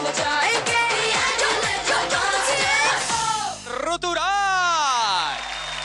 ऋतुराज।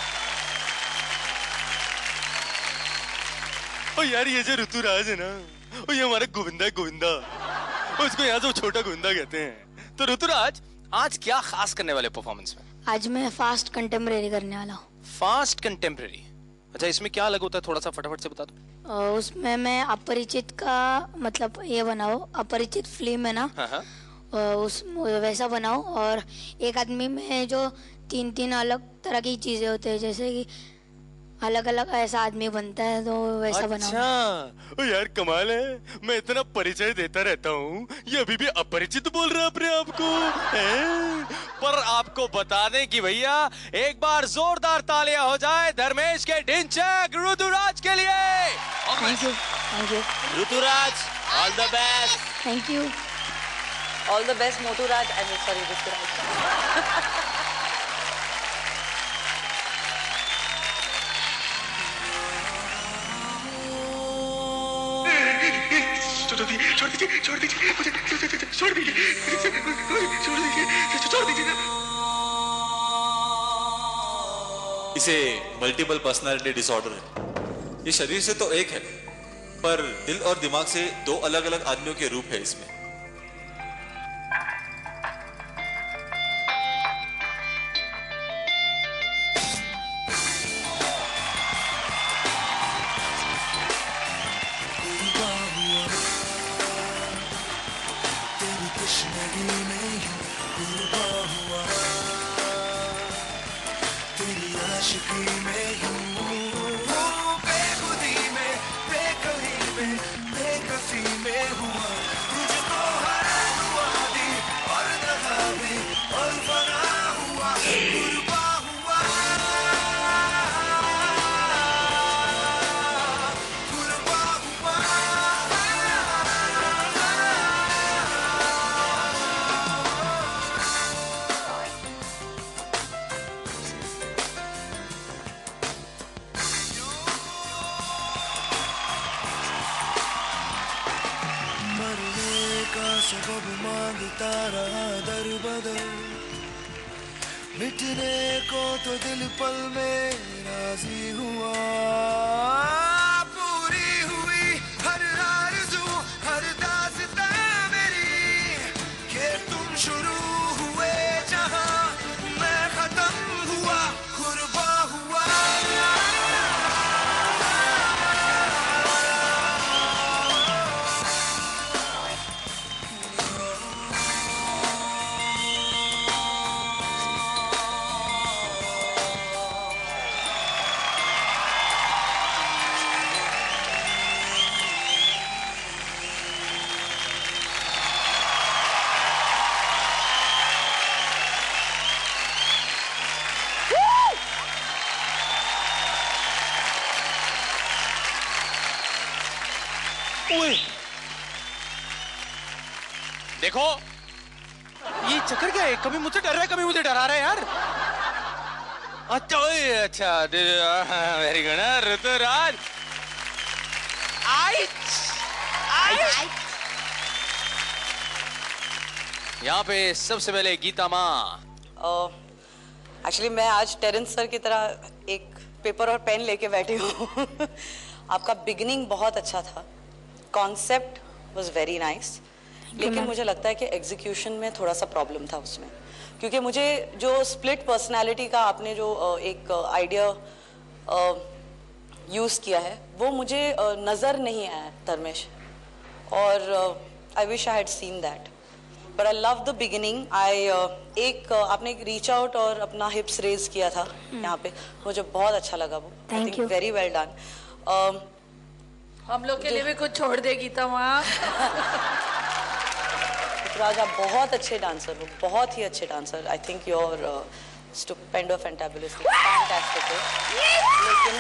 ओ यार ये जो ऋतुराज है ना, वो ये हमारा गोविंदा है, गोविंदा। उसको यहाँ से छोटा गोविंदा कहते हैं। तो ऋतुराज, आज क्या खास करने वाले परफॉर्मेंस में? आज मैं फास्ट कंटेम्प्रेरी करने वाला हूँ। Fast contemporary? अच्छा, इसमें क्या अलग होता है, थोड़ा सा फटाफट से बता दो। उसमें मैं अपरिचित का मतलब ये बनाओ, अपरिचित फिल्म है ना, उस वैसा बनाओ, और एक आदमी में जो तीन तीन अलग तरह की चीजें होते हैं, जैसे कि अलग अलग ऐसा आदमी बनता है, तो वैसा बनाओ। अच्छा, ओ यार कमाल है। मैं इतना परिचय देता रहता हूँ, ये अभी भी अपरिचित बोल रहा है अपने आप को। पर आपको बता दें कि भैया एक बार जोरदार तालियां हो जाए धर्मेश के ढिंचैक ऋतुराज के लिए। Thank you, thank you Rituraj, all the best. Thank you. All the best मोटूराज, आई एम सॉरी ऋतुराज। छोड़ दीजिए, छोड़ दीजिए, मुझे छोड़ दीजिए, छोड़ दीजिए, छोड़ दीजिए। इसे मल्टीपल पर्सनालिटी डिसऑर्डर है। ये शरीर से तो एक है, पर दिल और दिमाग से दो अलग अलग आदमियों के रूप है इसमें। सबब मांगता रहा दर बदर, मिटने को तो दिल पल में राजी हुआ। पूरी हुई हर आरज़ू, हर दास्तां मेरी, कि तुम शुरू हुए जहां मैं खत्म हुआ, कुर्बा हुआ। देखो ये चक्कर क्या है, कभी मुझसे डर रहा है, कभी मुझे डरा रहा है यार। अच्छा अच्छा, वेरी गुड ऋतुराज। यहाँ पे सबसे पहले गीता माँ। एक्चुअली मैं आज टेरेंस सर की तरह एक पेपर और पेन लेके बैठी हूँ। आपका बिगिनिंग बहुत अच्छा था, कॉन्सेप्ट वाज वेरी नाइस, लेकिन मुझे लगता है कि एग्जीक्यूशन में थोड़ा सा प्रॉब्लम था उसमें, क्योंकि मुझे जो स्प्लिट पर्सनालिटी का आपने जो एक आइडिया यूज़ किया है वो मुझे नज़र नहीं आया धर्मेश, और I wish I had seen that, but I love the beginning. एक आपने एक रीच आउट और अपना हिप्स रेज किया था यहाँ पे, मुझे बहुत अच्छा लगा वो। Thank you, very well done. हम लोग के लिए भी कुछ छोड़ दे गीता माँ। ऋतुराज, आप बहुत अच्छे डांसर हो, बहुत ही अच्छे dancer. I think your stupendo fantabulously fantastic है। लेकिन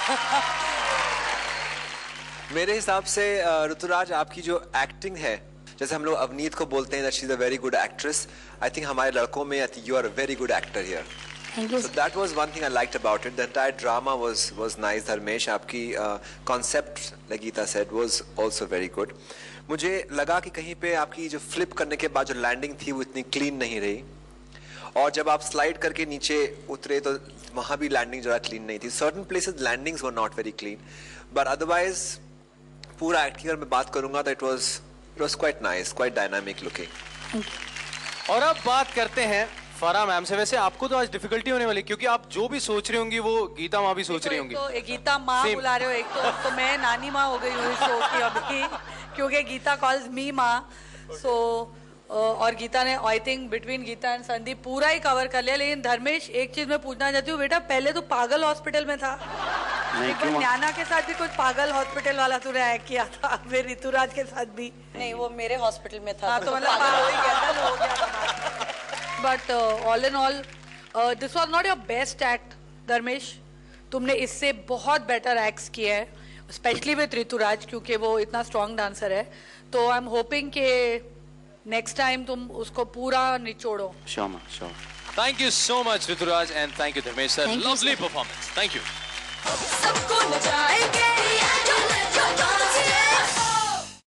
मेरे हिसाब से ऋतुराज आपकी जो एक्टिंग है, जैसे हम लोग अवनीत को बोलते हैं that she's a very good actress, I think हमारे लड़कों में you are a very good actor here. Thank you. So that was one thing I liked about it. The entire drama was nice. Dharmesh, आपकी concept, like Geeta said, was also very good. मुझे लगा कि कहीं पे आपकी जो flip करने के बाद जो लैंडिंग थी वो इतनी क्लीन नहीं रही, और जब आप स्लाइड करके नीचे उतरे तो वहां भी लैंडिंग ज़्यादा क्लीन नहीं थी. Certain places landings were not very clean, but otherwise पूरा एक्टिंग अगर मैं बात करूंगा तो it was quite nice, quite dynamic looking. और अब बात करते हैं फराह मैम से. वैसे आपको तो आज डिफिकल्टी होने वाली, क्योंकि आप जो भी सोच रही होंगी वो गीता माँ भी सोच रही होंगी. तो एक गीता माँ Same. बुला रहे हो, एक तो मैं नानी माँ हो गई हूँ इस शो की अभी, क्योंकि गीता कॉल्स मी माँ. सो और गीता ने I think between Geeta and Sandeep पूरा ही कवर कर लिया. लेकिन धर्मेश, एक चीज मैं पूछना चाहती हूँ बेटा, पहले तो पागल हॉस्पिटल में था, एक बार न्याना के साथ भी कुछ पागल हॉस्पिटल वाला तूने एक्ट किया था, फिर ऋतुराज के साथ भी. नहीं, वो मेरे हॉस्पिटल में था. हाँ, तो मतलब हो ही गया था, हो गया. But all in all this was not your best act Dharmesh. तुमने इससे बहुत बेटर एक्ट्स किए हैं, स्पेशली विद ऋतुराज, क्योंकि वो इतना स्ट्रॉन्ग डांसर है. तो आई एम होपिंग कि नेक्स्ट टाइम तुम उसको पूरा निचोड़ो. Sure, sure. Thank you so much Rituraj and thank you Dharmesh sir. Thank you, lovely sir. Performance. Thank you. सबको नचाए